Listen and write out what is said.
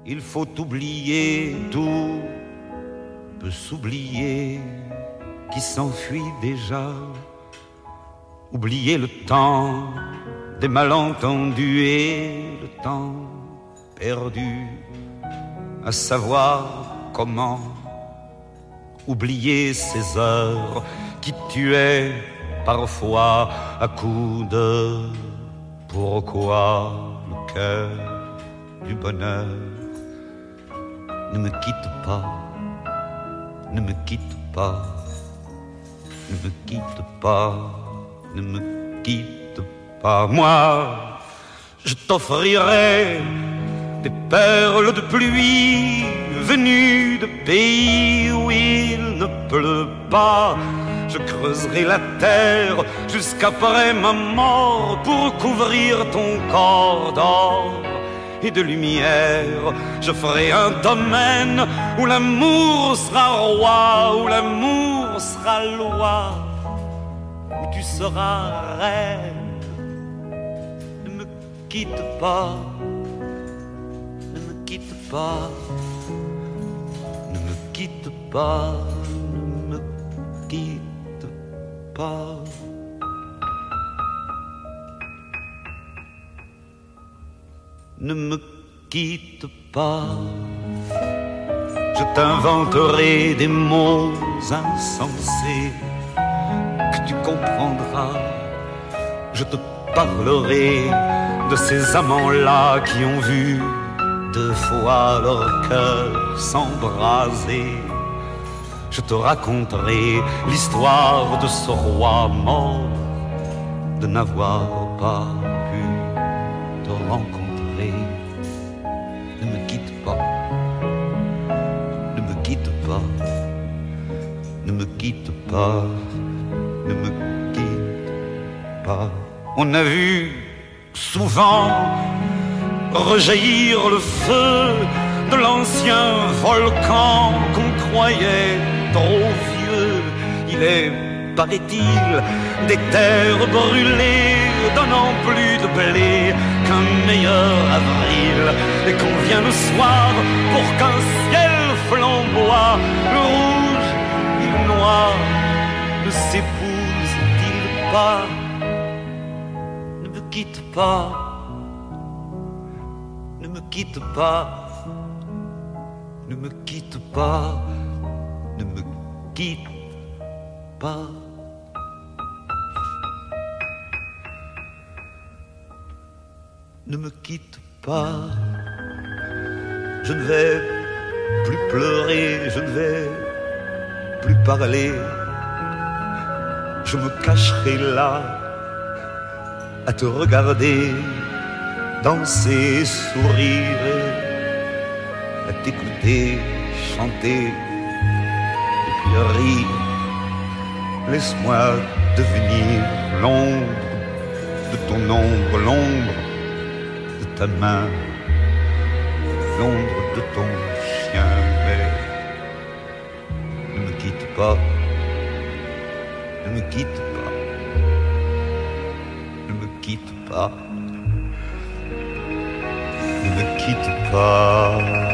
Il faut oublier, tout peut s'oublier qui s'enfuit déjà. Oublier le temps des malentendus et le temps perdu à savoir comment. Oublier ces heures qui tuaient parfois à coups de pourquoi le cœur du bonheur. Ne me quitte pas, ne me quitte pas, ne me quitte pas, ne me quitte pas. Moi, je t'offrirai des perles de pluie venues de pays où il ne pleut pas. Je creuserai la terre jusqu'après ma mort pour couvrir ton corps d'or et de lumière. Je ferai un domaine où l'amour sera roi, où l'amour sera loi, où tu seras reine. Ne me quitte pas, ne me quitte pas, ne me quitte pas, ne me quitte pas. Ne me quitte pas, je t'inventerai des mots insensés que tu comprendras. Je te parlerai de ces amants-là qui ont vu 2 fois leur cœur s'embraser. Je te raconterai l'histoire de ce roi mort, de n'avoir pas pu te rencontrer. Ne me quitte pas, ne me quitte pas, ne me quitte pas, ne me quitte pas. On a vu souvent rejaillir le feu de l'ancien volcan qu'on croyait trop vieux. Il est, paraît-il, des terres brûlées donnant plus de blé qu'un meilleur avril, et qu'on vient le soir pour qu'un ciel flamboie. Le rouge et le noir ne s'épousent-ils pas? Ne me quitte pas, ne me quitte pas, ne me quitte pas, ne me quitte pas. Ne me quitte pas, je ne vais plus pleurer, je ne vais plus parler. Je me cacherai là à te regarder danser et sourire, à t'écouter chanter et puis rire. Laisse-moi devenir l'ombre de ton ombre, l'ombre de ta main, l'ombre de ton chien. Mais ne me quitte pas, ne me quitte pas, ne me quitte pas, ne me quitte pas.